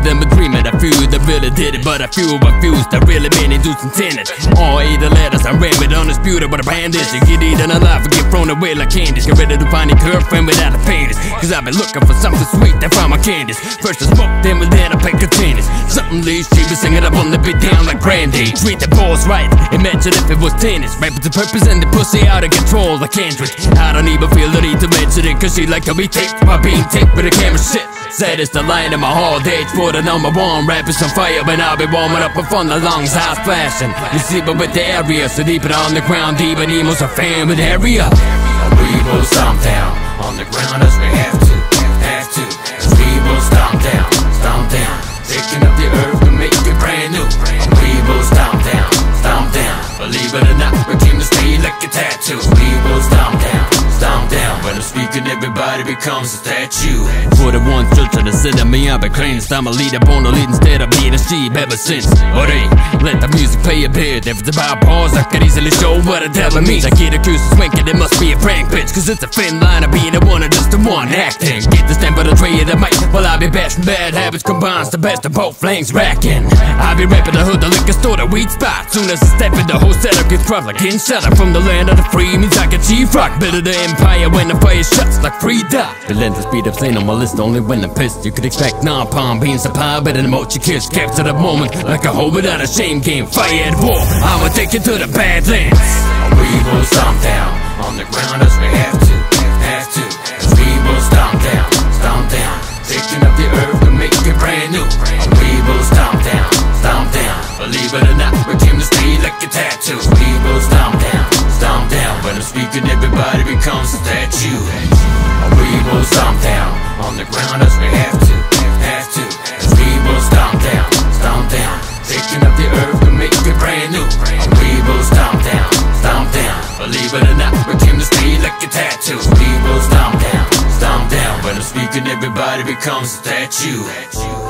them a dream, and a few that really did it, but a few refused. I really mean it, dudes intended. All 8 letters I ran with undisputed, but a bandage. You get eaten alive and get thrown away like candies. Get ready to find a girlfriend without a penis, cause I've been looking for something sweet to find my candies. First I smoked them, and then I pack containers. Something leaves she was singing up on the beat down like Brandy. Treat the balls right, imagine if it was tennis. Rapping to purpose and the pussy out of control like Kendrick. I don't even feel the need to mention it, cause she like to be taped by being taped with a camera shit. Said it's the line in my hall dates for the #1 rappers on fire, when I'll be warming up before the lungs eyes flashing. You see, but with the area, so deep it on the ground, deep and emo's a fan with area. We will stomp down on the ground as we have to. Cause we will stomp down, taking up the earth to make it brand new. We will stomp down, believe it or not, we came to stay like a tattoo. We will stomp down, when I'm speaking everybody becomes a statue. For the one church of the city, me I've been clean. I'm a leader, born to lead instead of being a sheep ever since. But hey, let the music play a bit. If it's about pause, I could easily show what the devil means. I get accused of swinking, it must be a prank bitch, cause it's a thin line of being the one or just the one acting. Get the stamp of the tray of the mic, while I be bashing bad habits combines the best of both flames racking. I be rapping the hood, the liquor store, the weed spot. Soon as I step in, the whole setup gets rough like getting shut up from the land of the free. Means I can chief rock, build the empire when the fire shuts like free dot. Relentless speed up, saying on my list only when I'm pissed. You could expect napalm being supplied better than what you kiss. Capture the moment like a hoe without a shame game. Fire at war, I'ma take you to the Badlands. We will stomp down on the ground as we have to. Cause we will stomp down, taking up the earth to make it brand new. We will stomp down, believe it or not, we came to stay like a tattoo. We will stomp down, when I'm speaking everybody becomes a statue. We will stomp down on the ground as we have to. Cause we will stomp down, taking up the earth to make it brand new. We will stomp down, believe it or not, we came to stay like a tattoo. We will stomp down, when I'm speaking everybody becomes a statue.